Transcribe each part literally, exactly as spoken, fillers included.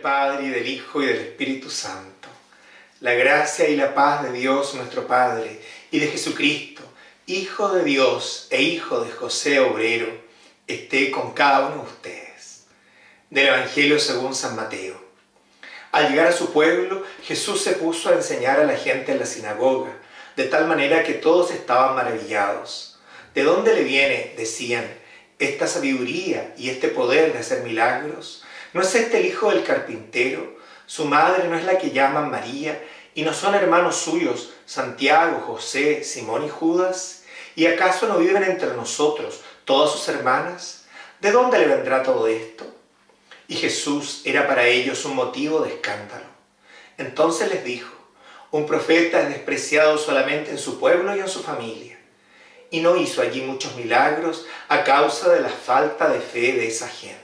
Padre, y del Hijo, y del Espíritu Santo. La gracia y la paz de Dios nuestro Padre, y de Jesucristo, Hijo de Dios e Hijo de José Obrero, esté con cada uno de ustedes. Del Evangelio según San Mateo. Al llegar a su pueblo, Jesús se puso a enseñar a la gente en la sinagoga, de tal manera que todos estaban maravillados. ¿De dónde le viene, decían, esta sabiduría y este poder de hacer milagros? ¿No es este el hijo del carpintero? ¿Su madre no es la que llaman María? ¿Y no son hermanos suyos Santiago, José, Simón y Judas? ¿Y acaso no viven entre nosotros todas sus hermanas? ¿De dónde le vendrá todo esto? Y Jesús era para ellos un motivo de escándalo. Entonces les dijo, un profeta es despreciado solamente en su pueblo y en su familia. Y no hizo allí muchos milagros a causa de la falta de fe de esa gente.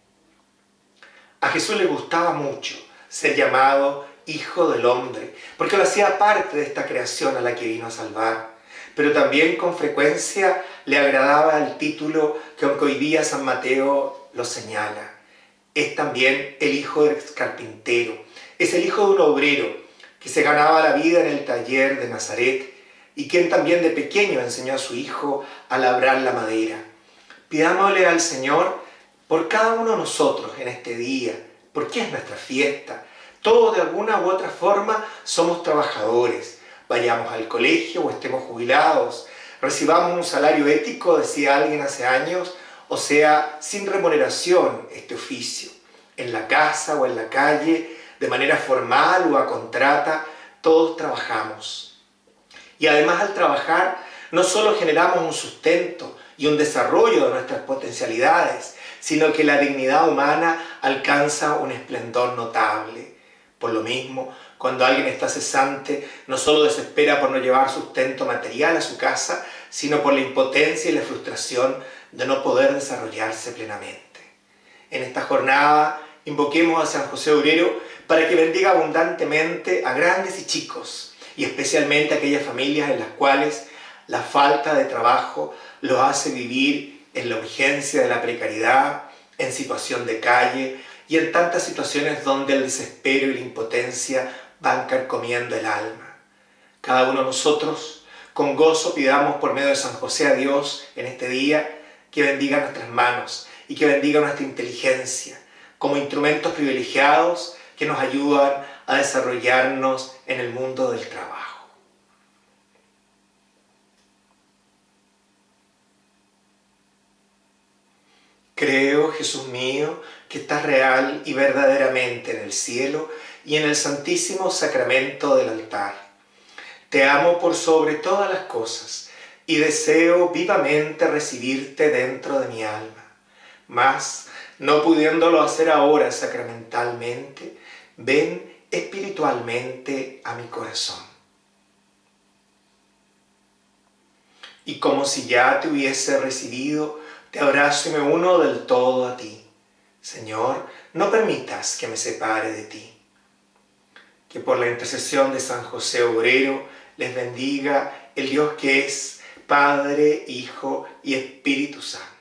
A Jesús le gustaba mucho ser llamado Hijo del Hombre, porque lo hacía parte de esta creación a la que vino a salvar. Pero también con frecuencia le agradaba el título que aunque hoy día San Mateo lo señala. Es también el hijo del carpintero, es el hijo de un obrero que se ganaba la vida en el taller de Nazaret y quien también de pequeño enseñó a su hijo a labrar la madera. Pidámosle al Señor por cada uno de nosotros en este día, porque es nuestra fiesta. Todos de alguna u otra forma somos trabajadores, vayamos al colegio o estemos jubilados, recibamos un salario ético, decía alguien hace años, o sea, sin remuneración este oficio, en la casa o en la calle, de manera formal o a contrata, todos trabajamos. Y además al trabajar, no solo generamos un sustento y un desarrollo de nuestras potencialidades, sino que la dignidad humana alcanza un esplendor notable. Por lo mismo, cuando alguien está cesante, no solo desespera por no llevar sustento material a su casa, sino por la impotencia y la frustración de no poder desarrollarse plenamente. En esta jornada, invoquemos a San José Obrero para que bendiga abundantemente a grandes y chicos, y especialmente a aquellas familias en las cuales la falta de trabajo los hace vivir en la urgencia de la precariedad, en situación de calle y en tantas situaciones donde el desespero y la impotencia van carcomiendo el alma. Cada uno de nosotros, con gozo, pidamos por medio de San José a Dios en este día que bendiga nuestras manos y que bendiga nuestra inteligencia como instrumentos privilegiados que nos ayudan a desarrollarnos en el mundo del trabajo. Creo, Jesús mío, que estás real y verdaderamente en el cielo y en el santísimo sacramento del altar. Te amo por sobre todas las cosas y deseo vivamente recibirte dentro de mi alma. Mas, no pudiéndolo hacer ahora sacramentalmente, ven espiritualmente a mi corazón. Y como si ya te hubiese recibido, te abrazo y me uno del todo a ti. Señor, no permitas que me separe de ti. Que por la intercesión de San José Obrero les bendiga el Dios que es Padre, Hijo y Espíritu Santo.